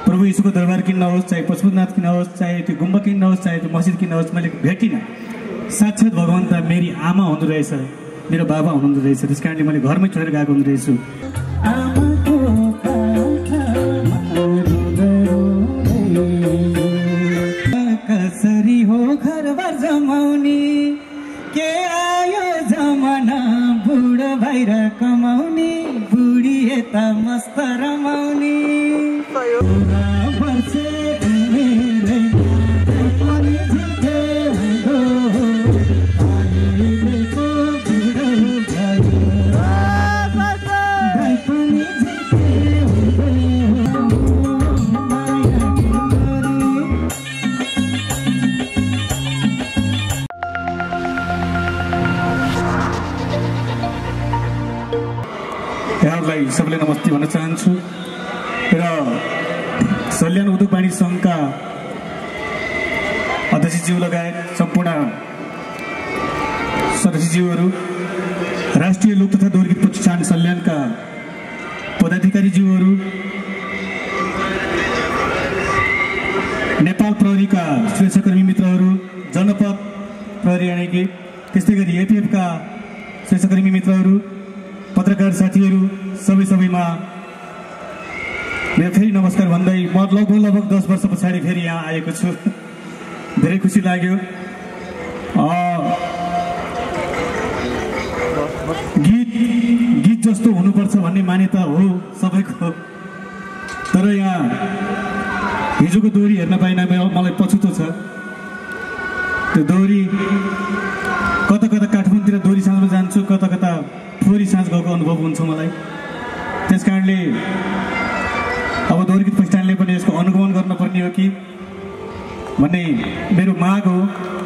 प्रभु यीशुको दरबार किन्न होस्, चाहे पशुपतिनाथ किन्न होस्, चाहे त्यो गुम्बा किन्न होस्, चाहे त्यो मस्जिद किन्न होस्, मैले भेटिनँ। साक्षात् भगवान् त मेरी आमा हुँदो रहेछ, मेरो बाबा हुनुहुँदो रहेछ। त्यस कारणले मैले घरमै छोडेर गएको हुँदो रहेछु। कसरी हो घरबार जमाउने, के आयो जमाना बुढो भएर कमाउने, बुढी यता मस्त रमाउने। यहाँहरूलाई सबैलाई नमस्ते भन्न चाहन्छु र सल्यान उद्योग वाणिज्य सङ्घका अध्यक्षज्यू लगायत सम्पूर्ण सदस्यज्यूहरू, राष्ट्रिय लोक तथा दोहोरी गीत प्रतिष्ठान सल्यानका पदाधिकारीज्यूहरू, नेपाल प्रहरीका सुरक्षाकर्मी मित्रहरू, जनपद प्रहरी यानि त्यस्तै गरी एपिएफका सुरक्षाकर्मी मित्रहरू, पत्रकार साथीहरू, सबैमा मेरो फेरि नमस्कार भन्दै म लगभग 10 वर्ष पछाडि फेरि यहाँ आएको छु। धेरै खुसी लाग्यो। गीत जस्तो हुनुपर्छ भन्ने मान्यता हो सबैको, तर यहाँ हिजोको दोहोरी हेर्न पाइनँ, मलाई पछुतो छ। त्यो दोहोरी कता काठमाडौँतिर दोहोरी साँझमा जान्छु, कता फोहोरी साँझ गएको अनुभव हुन्छ मलाई। त्यस कारणले अब दोहोरी गीत प्रतिष्ठानले पनि यसको अनुगमन गर्नुपर्ने हो कि भन्ने मेरो माग हो।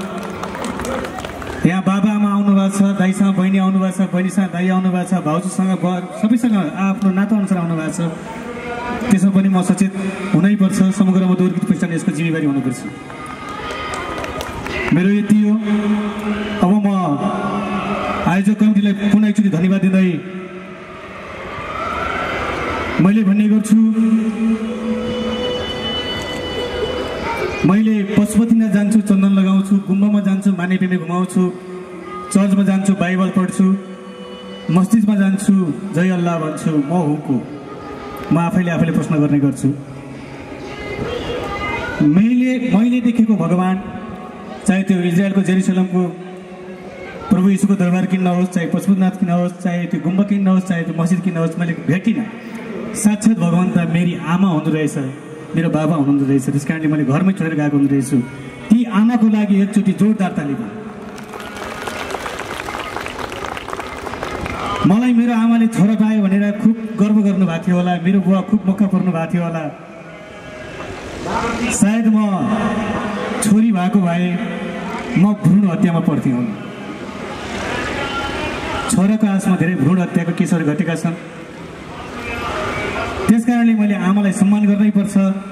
यहाँ बाबा आमा आउनुभएको छ, दाइसँग बहिनी आउनुभएको छ, बहिनीसँग दाइ आउनुभएको छ, भाउजूसँग सबैसँग आफ्नो नाता अनुसार आउनुभएको छ। त्यसमा पनि म सचेत हुनैपर्छ। समग्रमा दोहोरी गीत प्रतिष्ठान यसको जिम्मेवारी हुनुपर्छ। मेरो यति हो। अब म आयोजक कमिटीलाई पुनः एकचोटि धन्यवाद दिँदै मैले भन्ने गर्छु, मैले पशुपतिनाथ जान्छु, चन्दन लगाउँछु, गुम्बामा जान्छु, मानेपीमा घुमाउँछु, चर्चमा जान्छु, बाइबल पढ्छु, मस्जिदमा जान्छु, जय अल्लाह भन्छु, म हुँ को? म आफैले प्रश्न गर्ने गर्छु। मैले देखेको भगवान्, चाहे त्यो इजरायलको जेरुसलेमको प्रभु यीशुको दरबार किन्न होस्, चाहे पशुपतिनाथ किन्न होस्, चाहे त्यो गुम्बा किन्न होस्, चाहे त्यो मस्जिद किन्न होस्, मैले भेटिनँ। साक्षात् भगवान् त मेरी आमा हुँदो रहेछ, मेरो बाबा हुनुहुँदो रहेछ। त्यस कारणले मैले घरमै छोडेर गएको हुँदो रहेछु। ती आमाको लागि एकचोटि जोरदार ताली भयो। मलाई मेरो आमाले छोरा पायो भनेर खुब गर्व गर्नुभएको थियो होला, मेरो बुवा खुब मक्का पर्नु भएको थियो होला। सायद म छोरी भएको भए म भ्रूण हत्यामा पर्थेँ होला। छोराको आशमा धेरै भ्रूण हत्याको केसहरू घटेका छन्। त्यस कारणले मैले आमालाई सम्मान गर्नै पर्छ।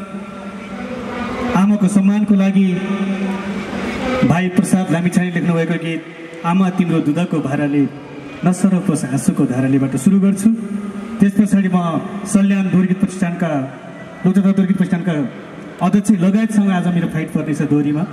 आमाको सम्मानको लागि भाइ प्रसाद लामिछाने लेख्नुभएको गीत आमा तिम्रो दुधको भाराले नसरोस् आँसुको धारालेबाट सुरु गर्छु। त्यस पछाडि म सल्यान दोहोरी गीत प्रतिष्ठानका लोक तथा दोहोरी गीत प्रतिष्ठानका अध्यक्ष लगायतसँग आज मेरो फाइट पर्नेछ दोहोरीमा।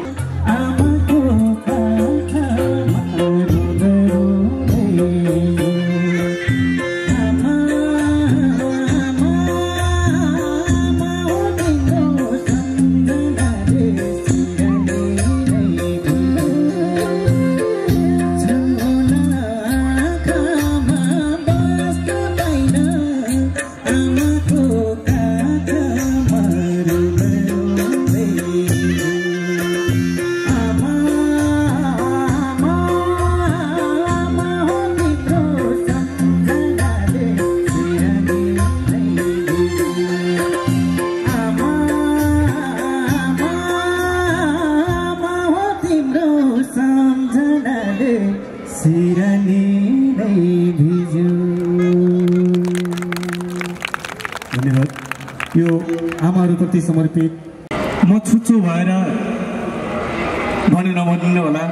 यो आमाहरूप्रति समर्पित। म छुच्चो भएर भन्नु नभन्नु होला।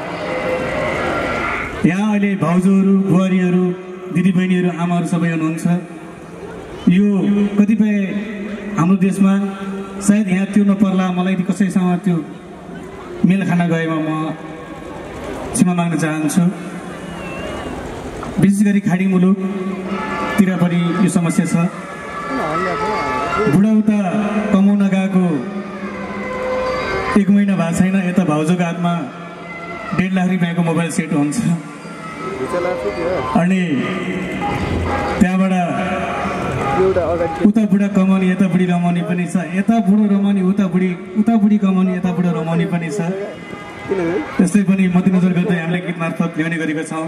यहाँ अहिले भाउजूहरू, बुहारीहरू, दिदीबहिनीहरू, आमाहरू सबै हुनुहुन्छ। यो कतिपय हाम्रो देशमा सायद यहाँ त्यो नपर्ला मलाई कसैसँग त्यो मेल खान गएमा म क्षमा माग्न चाहन्छु। विशेष गरी खाडी मुलुकतिर पनि यो समस्या छ। बुढाउता कमाउन गएको 1 महिना भएको छैन, यता भाउजूको हातमा 1.5 लाख रुपियाँको मोबाइल सेट हुन्छ अनि त्यहाँबाट उता बुढा कमाउने यता बुढी रमाउने पनि छ, यता बुढो रमाउने उता बुढी कमाउने यता बुढो रमाउने पनि छ। त्यसै पनि मध्यनजर गर्दै हामीले गीत मार्फत ल्याउने गरेका छौँ।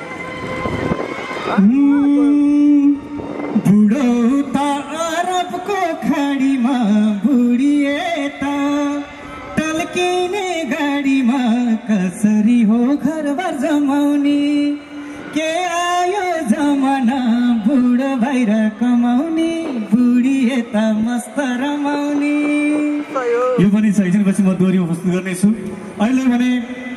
बुढौता अरबको खाडीमा बुढिएता टल्किने गाडीमा कसरी हो घरबार जमाउने, के आयो जमाना बुढो भएर कमाउने बुढिएता मस्त रमाउने। यो पनि छ, एकछिनपछि म दोहोरी प्रस्तुत गर्नेछु। अहिले भने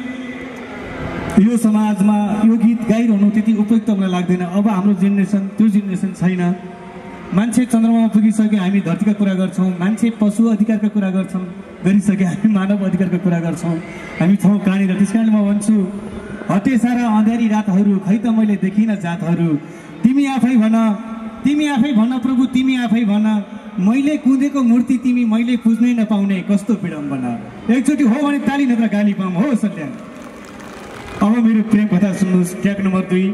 यो समाजमा यो गीत गाइरहनु त्यति उपयुक्त मलाई लाग्दैन। अब हाम्रो जेनेरेसन त्यो जेनेरेसन छैन। मान्छे चन्द्रमामा पुगिसक्यो, हामी धरतीका कुरा गर्छौँ। मान्छे पशु अधिकारका कुरा गरिसक्यो, हामी मानव अधिकारका कुरा गर्छौँ। हामी छौँ कहाँनिर। त्यस कारण म भन्छु, हटे सारा अँध्यारी रातहरू, खै त मैले देखिनँ जातहरू। तिमी आफै भन प्रभु, तिमी आफै भन, मैले कुदेको मूर्ति तिमी मैले पुज्नै नपाउने कस्तो विडम्बना। एकचोटि हो भने ताली नत्र गाली पाऊँ हो सत्य। अब मेरो प्रेम कथा सुन्नुहोस्, ट्र्याक नम्बर 2।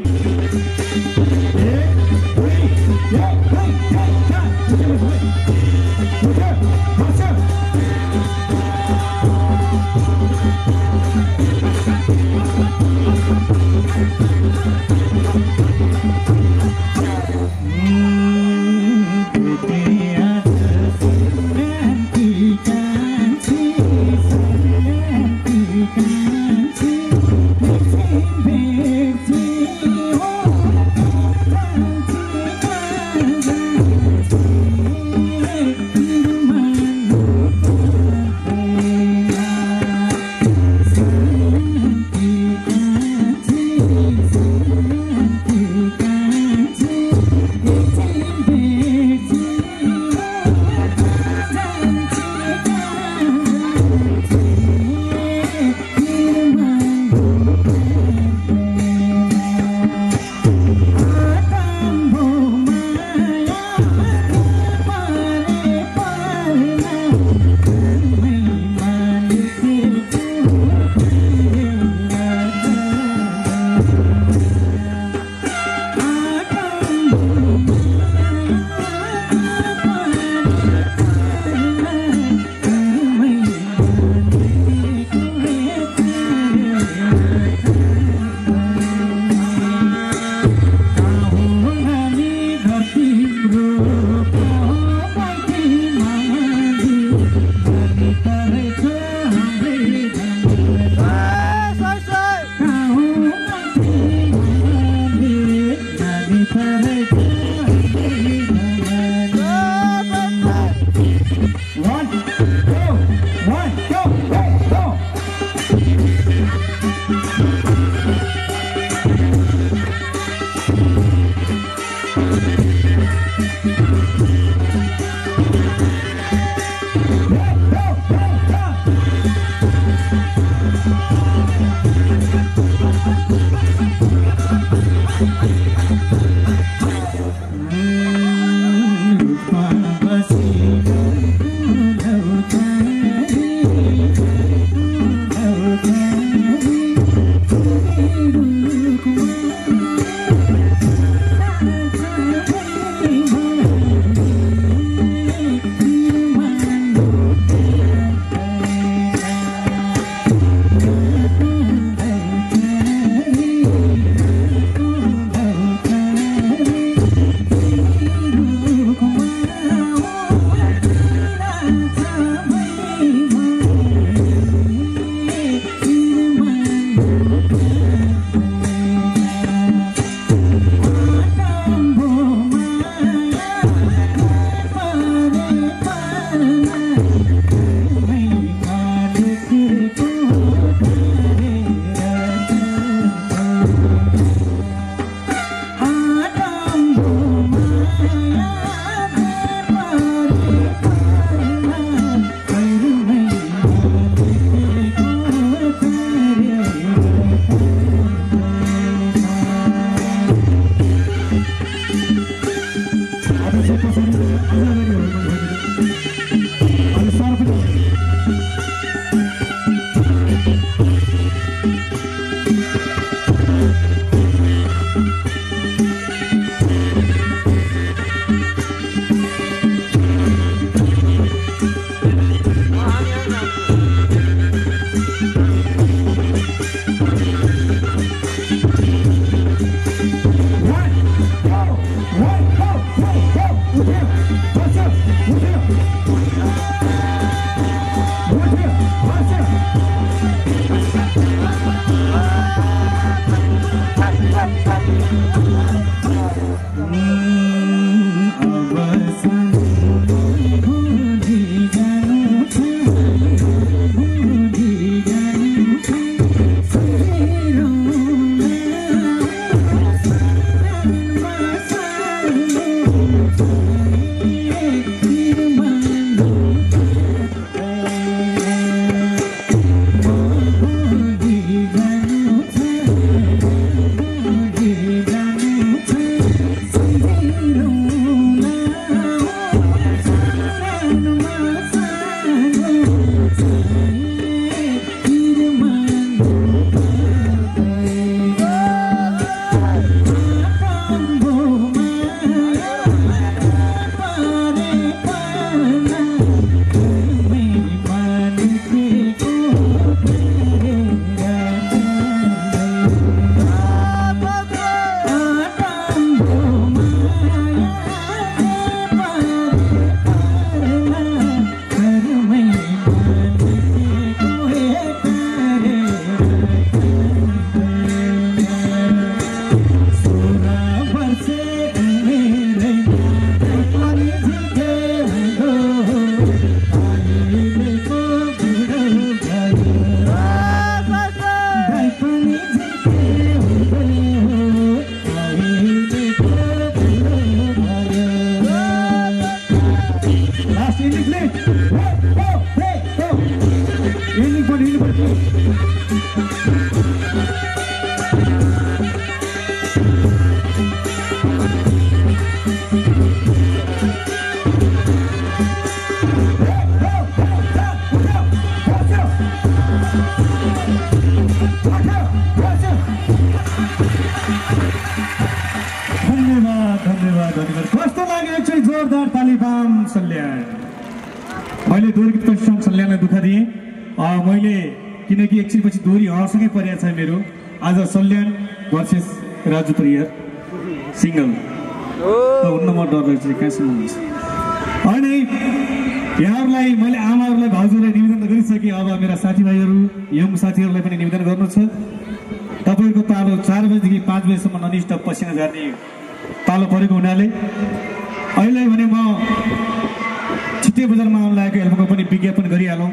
कस्तो लाग्यो एकचोटि जोरदार ताली पाम सल्यान। मैले दोहोरी गीत प्रशिक्षण सल्यानलाई दुःख दिएँ मैले किनकि एकछिनपछि दोहोरी हरसँगै परिया छ मेरो। आज सल्यान भर्सेस राजु परियार सिङ्गल हुन्न म डर लाग्छ कहाँसम्म हुन्छ। अनि यहाँहरूलाई मैले आमाहरूलाई भाउजूलाई निवेदन गरिसकेँ। अब मेरा साथीभाइहरू यङ साथीहरूलाई पनि निवेदन गर्नु छ। तपाईँको पालो 4 बजीदेखि 5 बजीसम्म ननस्टप पसिना झार्ने पालो परेको हुनाले अहिले भने म छिट्टै बजारमा आउन लागेको एल्बमको पनि विज्ञापन गरिहालौँ।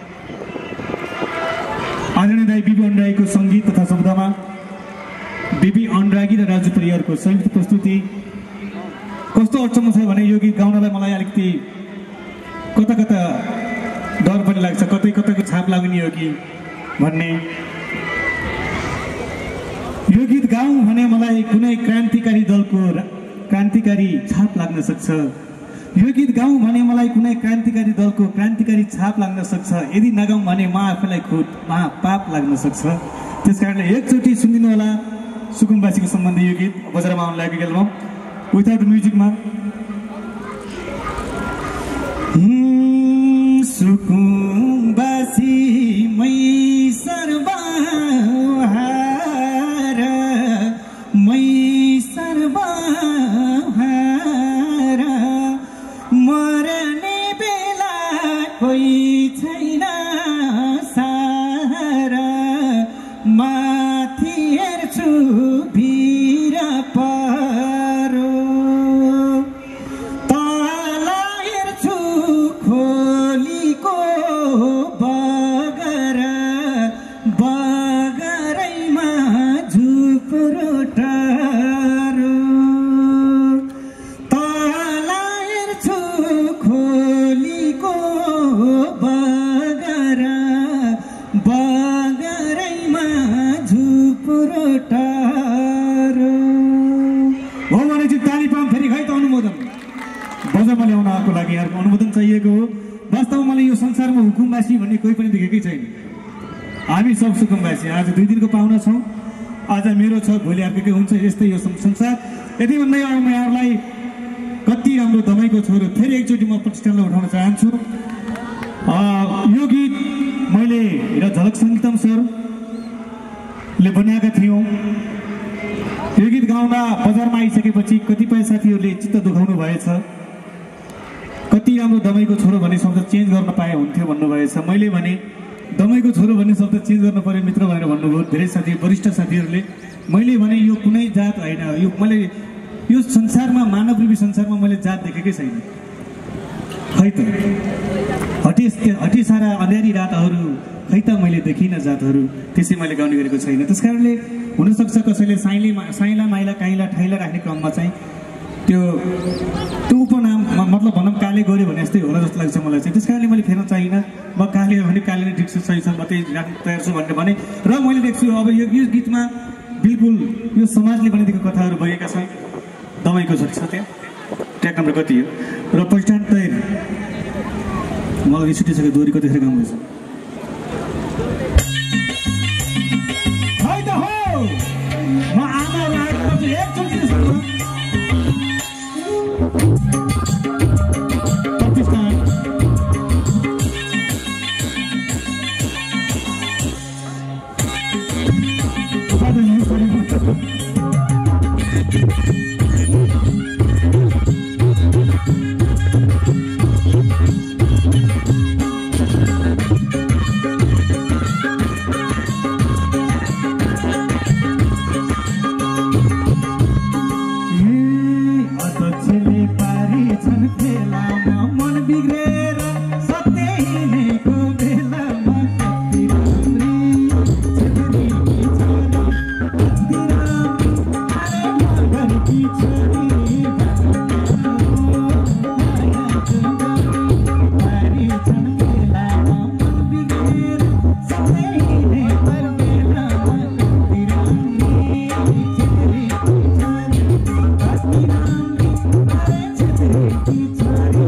आदरणीय दाइ बिबी अन्डराईको सङ्गीत तथा शब्दमा बिबी अन्डरागी र राजु परियारको संयुक्त प्रस्तुति। कस्तो अचम्म छ भने यो गीत गाउनलाई मलाई अलिकति कता कता डर पनि लाग्छ, कतै कतैको छाप लाग्ने हो कि भन्ने। यो गीत गाउँ भने मलाई कुनै क्रान्तिकारी दलको क्रान्तिकारी छाप लाग्न सक्छ। यो गीत गाउँ भने मलाई कुनै क्रान्तिकारी दलको क्रान्तिकारी छाप लाग्न सक्छ। यदि नगाउँ भने म आफैलाई खुद महापाप लाग्न सक्छ। त्यसकारणले एकचोटि सुनिदिनु होला सुकुम्बासीको सम्बन्धी यो गीत बजारमा आउन लागेको एल्बम विदाउट म्युजिकमा। सुकुम्बासी मै सर्वहार मै सर्वहार मर्ने बेला कोही छैन सारा माथि हेर्छु भिर पारो तल हेर्छु खोलीको बगर बगरैमा झुप्रो टारो तल हेर्छु खोलीको बगर बगरैमा झुप्रो टारो हो भने चाहिँ ताली पाम फेरि खै त अनुमोदन बजारमा ल्याउन आएको लागि यहाँको अनुमोदन चाहिएको हो। वास्तवमा मलाई यो संसारमा हुकुमवासी भन्ने कोही पनि देखेकै छैन। हामी सब सुकुम्बासी आज 2 दिनको पाहुना छौँ। आज मेरो छ भोलि अर्कै हुन्छ, यस्तै यो संसार। यति भन्दै अब म यहाँहरूलाई कति राम्रो दमाईको छोरो फेरि एकचोटि म प्रतिष्ठानलाई उठाउन चाहन्छु। यो गीत मैले र झलक सङ्गीतम सरले बनाएका थियौँ। यो गीत गाउँदा बजारमा आइसकेपछि कतिपय साथीहरूले चित्त दुखाउनु भएछ। कति राम्रो दमाईको छोरो भन्ने शब्द चेन्ज गर्न पाए हुन्थ्यो भन्नुभएछ। मैले भने दमाईको छोरो भन्ने शब्द चेन्ज गर्न पर्यो मित्र भनेर भन्नुभयो धेरै साथी वरिष्ठ साथीहरूले। मैले भने यो कुनै जात होइन, यो मैले यो संसारमा मानवरूपी संसारमा मैले जात देखेकै छैन। खै त हटी सारा अँध्यारी रातहरू खै त मैले देखिनँ जातहरू, त्यसै मैले गाउने गरेको छैन। त्यस कारणले हुनसक्छ कसैले साइला माइला काइला ठाइला राख्ने क्रममा चाहिँ त्यो उपनाम मतलब भनौँ काले गऱ्यो भने जस्तै होला जस्तो लाग्छ मलाई चाहिँ। त्यस कारणले मैले फेर्न चाहिनँ। म काले हो भने काले नै ठिक छ, सही छ, म त्यही राख्न तयार छु भने र मैले देख्छु अब यो गीतमा बिल्कुल यो समाजले बनाइदिएको कथाहरू भएका छन्। दमाईको छोरी छ त्यहाँ, ट्र्याक नम्बर कति हो र पहिचान तयार। मलाई रिस उठिसक्यो दोहोरी कतिखेर गाउँदैछ। म आमा एकचोटि प्रतिष्ठान बिग्रेर सत्य हिँडेको बेलामा कति राम्री छेत्रीकी छोरी कति राम्री अरे मगरकी छोरी मायाको गरी छन् बेलामा मन बिग्रेर सत्य हिँडेको बेलामा कति राम्री छेत्रीकी छोरी कति राम्री अरे छेत्रीकी छोरी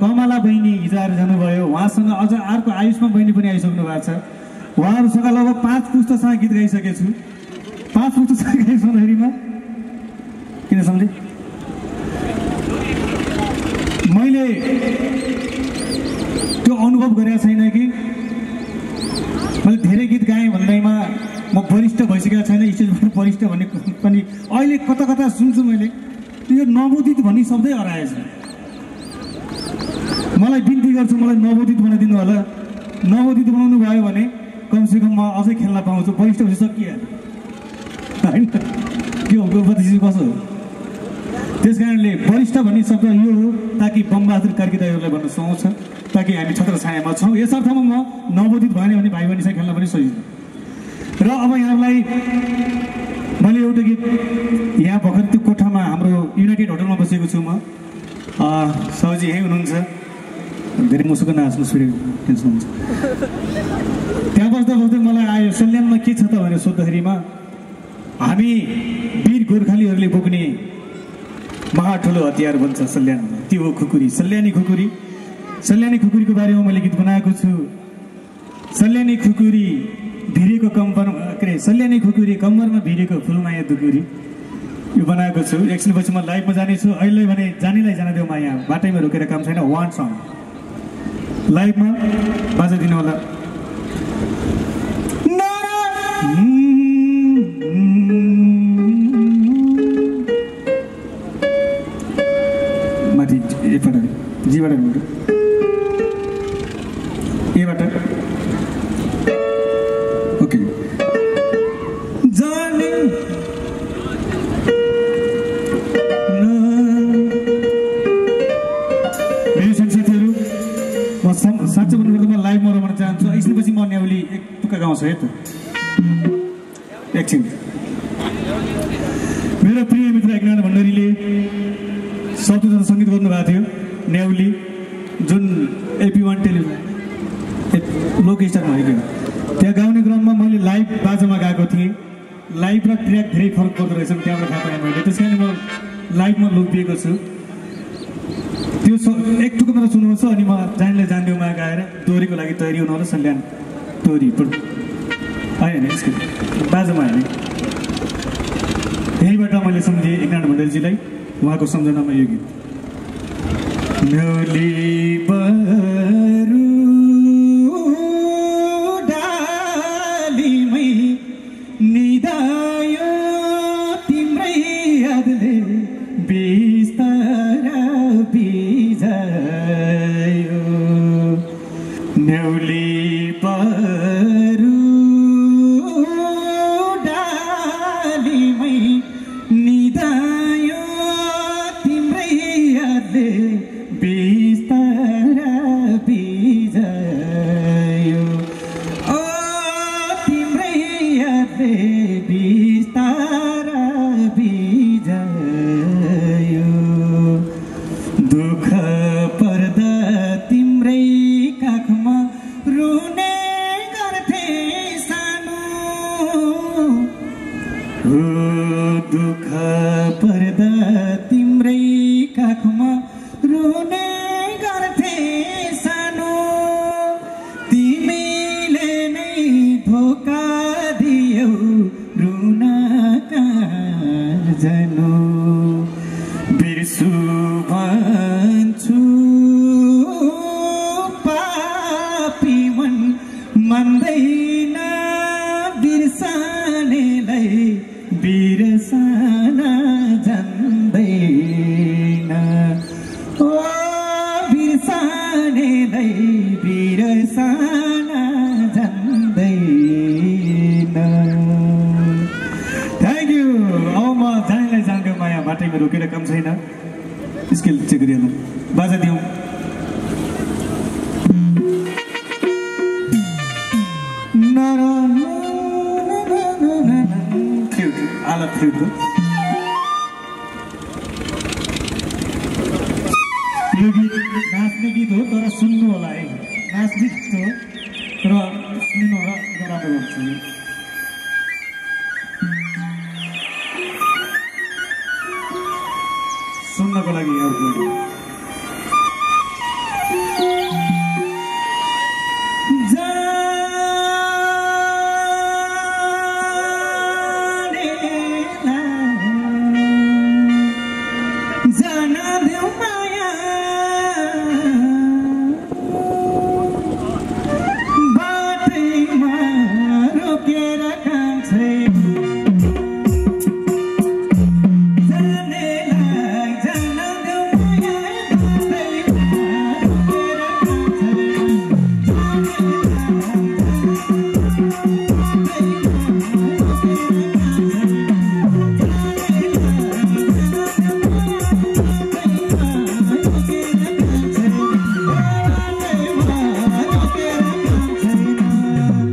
कमला बहिनी हिजो आएर जानुभयो, उहाँसँग अझ अर्को आयुष्मा बहिनी पनि आइसक्नु भएको छ। उहाँहरूसँग लगभग 5 पुस्तासँग गीत गाइसकेको छु। 5 पुस्तासँग गाइसक्दाखेरिमा किन सम्झे मैले त्यो अनुभव गरेको छैन कि मैले धेरै गीत गाएँ भन्दैमा म वरिष्ठ भइसकेको छैन, स्टेजबाट वरिष्ठ भन्ने पनि अहिले कता कता सुन्छु मैले। यो नवोदित भन्ने शब्दै हराएछ। मलाई बिन्ती गर्छु, मलाई नवोदित बनाइदिनु होला। नवोदित बनाउनु भयो भने कमसेकम म अझै खेल्न पाउँछु। वरिष्ठ भइ सकिहाल्यो होइन, के हो गोपति कसो हो। त्यस कारणले वरिष्ठ भन्ने शब्द यो हो ताकि बमबहादुर कार्की दाइहरूलाई भन्न सुहाउँछ, ताकि हामी छत्र छायामा छौँ। यस अर्थमा म नवोदित भएन भने भाइ बहिनीसँग खेल्न पनि सजिलो। र अब यहाँलाई मैले एउटा गीत, यहाँ भर्खर त्यो कोठामा हाम्रो युनाइटेड होटलमा बसेको छु म। साउजी यहीँ हुनुहुन्छ, धेरै मसँग नाच्नुहोस् फेरि टेन्सन हुन्छ। त्यहाँ बस्दा बस्दै मलाई आयो सल्यानमा के छ त भनेर सोद्धाखेरिमा हामी वीर गोर्खालीहरूले बोक्ने महा ठुलो हतियार भन्छ सल्यानमा, त्यो हो खुकुरी, सल्यानी खुकुरी। सल्यानी खुकुरीको बारेमा मैले गीत बनाएको छु। सल्यानी खुकुरी भिरेको सल्यानी खुकुरी कम्मरमा भिरेको फुलमाया दुकुरी, यो बनाएको छु। एकछिनपछि म लाइभमा जानेछु। अहिले भने जानेलाई जान देऊ, म यहाँ बाटैमा रोकेर काम छैन। वान सङ लाइभमा बाजाइदिनु होला। माथि एबाट जीबाट एबाट ओके। जाने मेरो साथीहरू, म साँच्चै भन्नुपर्दा म लाइभमा रमाउन चाहन्छु। एकछिनपछि म न्याउली एक टुक्का गाउँछु है त। एकछिन मेरो प्रिय मित्र एकनारायण भण्डारीले शब्द तथा सङ्गीत गर्नुभएको थियो। न्याउली जुन AP1 टेलिभिजन लोक स्टारमा होइन, त्यहाँ गाउने क्रममा मैले लाइभ बाजामा गएको थिएँ। लाइभ र ट्र्याक धेरै फरक पर्दो रहेछ, त्यहाँबाट थाहा पाएँ मैले। त्यस कारण म लाइभमा लोभिएको छु। त्यो एक टुक्का मात्र सुन्नुपर्छ, अनि म जानेलाई जान्देउमा गाएर दोहोरीको लागि तयारी हुनु होला। सल्यान दोहोरी होइन यसको बाजामा होइन। यहीँबाट मैले सम्झेँ एकनारायण भण्डारीजीलाई, उहाँको सम्झनामा यो गीत। न्याउली बरु डालीमै निदायो तिम्रै यादले बिस्तारा बिजायो। न्याउली बरु डालीमै निदायो तिम्रै यादले बिस्तारा बिजायो। ओ तिम्रै यादले बिस्तारा बिजायो। दुःख पर्दा तिम्रै काखमा रुने गर्थे सानो, दुःख पर्दा तिम्रै काखमा रुने गर्थे सानो। तिमीले नै धोका दियौ रुन कहाँ जानु। बिर्सु भन्छु पापी मन मान्दैन बिर्सनेलाई, बिर्सन जान्दैन। ओ बिर्सनेलाई बिर्सन जान्दैन। Thank you. अब म जानेलाई जान्थ्यो, माया बाटैमा रोकेर काम छैन। स्केल चेक गरिहाल्नु, बाजा दिउँ। आलत फ्लुट हो यो गीत, नाच्ने गीत हो तर सुन्नु होला है। नाच्ने गीत हो तर सुन्नु होला, राम्रो हुन्छ। सुन्नको लागि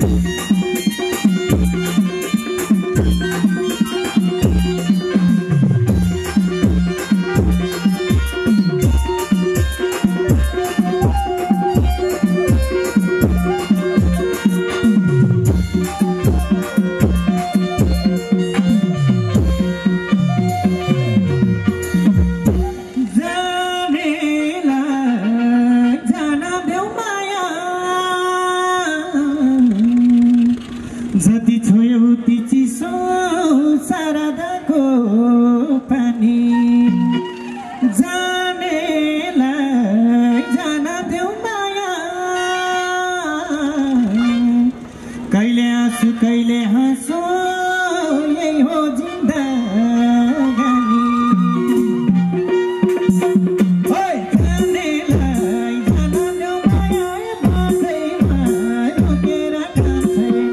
जति छोयो उति चिसो शारदाको पानी जानेलाई जान देऊ माया कहिले आँसु कहिले हाँसो यही हो जिन्दगानी जानेलाई जान देऊ माया बाटैमा रोकेर काम छैन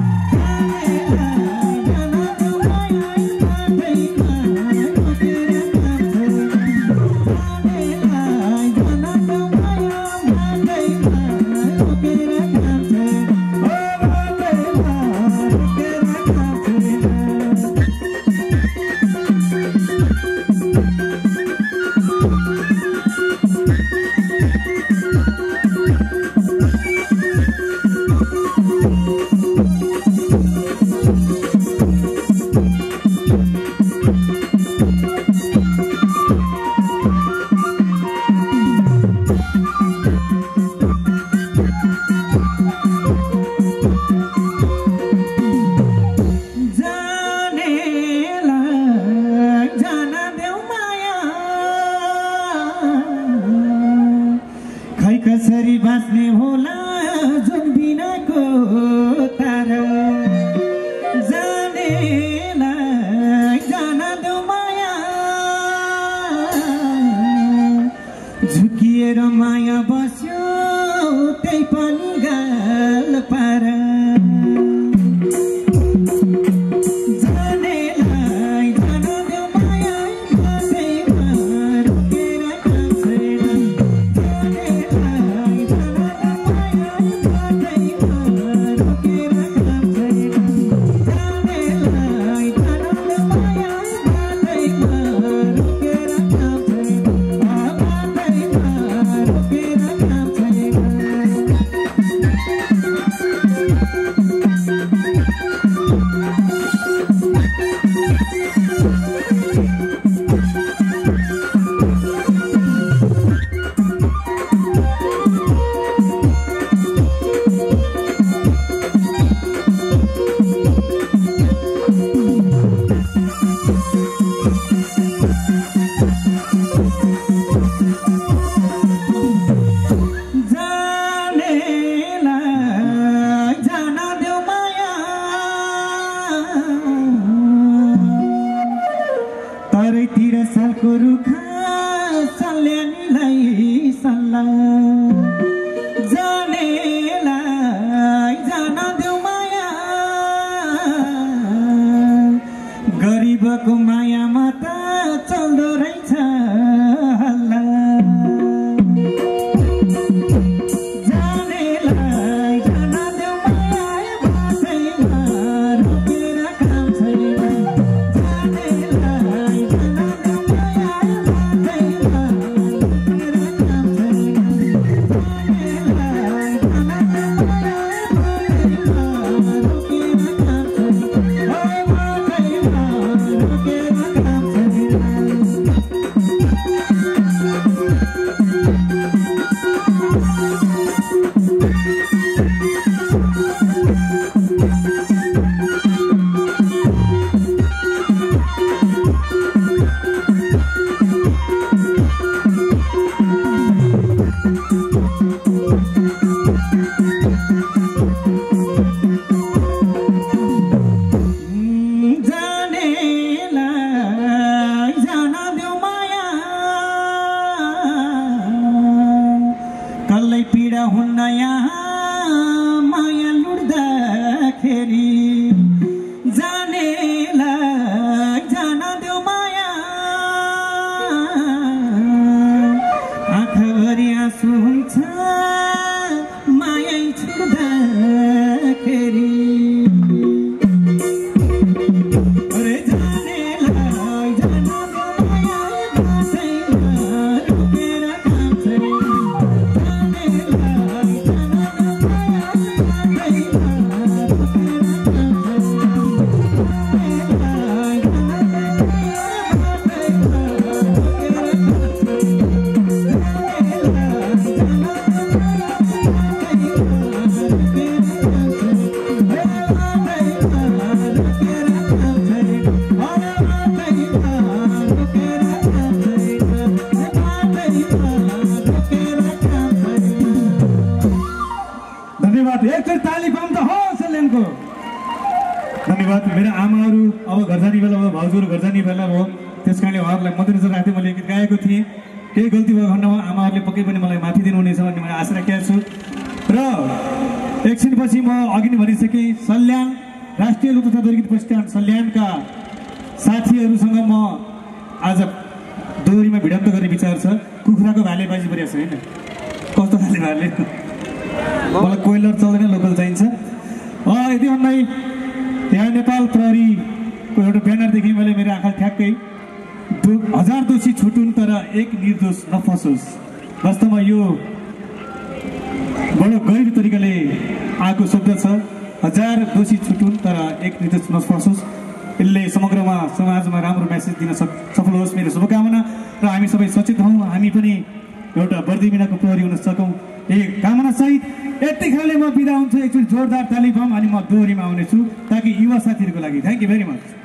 कसरी बाँच्ने होला जुन बिनाको तारा जानेलाई जान देऊ माया झुकिएर माया बस्यो त्यही पनि गाल पारा तराईतिर सालको रुखा सल्यानीलाई सल्लाह जानेलाई जान देऊ माया गरिबको मायामा त चल्दो रहेछ हल्ला जानेलाई जान देऊ माया बाटैमा रोकेर काम छैन Okay. धन्यवाद। मेरा आमाहरू अब घर जाने बेला भयो, भाउजूहरू घर जाने बेला भयो, त्यस कारणले उहाँहरूलाई मध्यनजर राख्दै मैले गीत गाएको थिएँ। केही गल्ती भएको खण्डमा आमाहरूले पक्कै पनि मलाई माफी दिनुहुनेछ भन्ने मैले आशा राखेको छु। र एकछिनपछि म अघि नै भनिसकेँ, सल्यान राष्ट्रिय लोक तथा गीत प्रतिष्ठान सल्यानका साथीहरूसँग म आज दोहोरीमा भिडान्त गर्ने विचार छ। कुखुराको भाले बाजी परिरहेको छ होइन, कस्तो खाले भाले, मलाई कोइलर चल्दैन, लोकल चाहिन्छ। यति भन्दै यहाँ नेपाल प्रहरीको एउटा ब्यानर देखेँ मैले, मेरो आँखा ठ्याक्कै 1000 दोषी छुटुन् तर एक निर्दोष नफसोस्। वास्तवमा यो बडो गहिरो तरिकाले आएको शब्द छ, 1000 दोषी छुटुन् तर एक निर्दोष नफसोस्। यसले समग्रमा समाजमा राम्रो मेसेज दिन सफल होस्, मेरो शुभकामना। र हामी सबै सचेत हौँ, हामी पनि एउटा वर्दिमिनाको प्रहरी हुन सकौँ, यही कामना सहित यतिखेरले म बिदा हुन्छु। एकचोटि जोरदार ताली बम अनि म दोहोरीमा आउनेछु ताकि युवा साथीहरूको लागि। Thank you very much.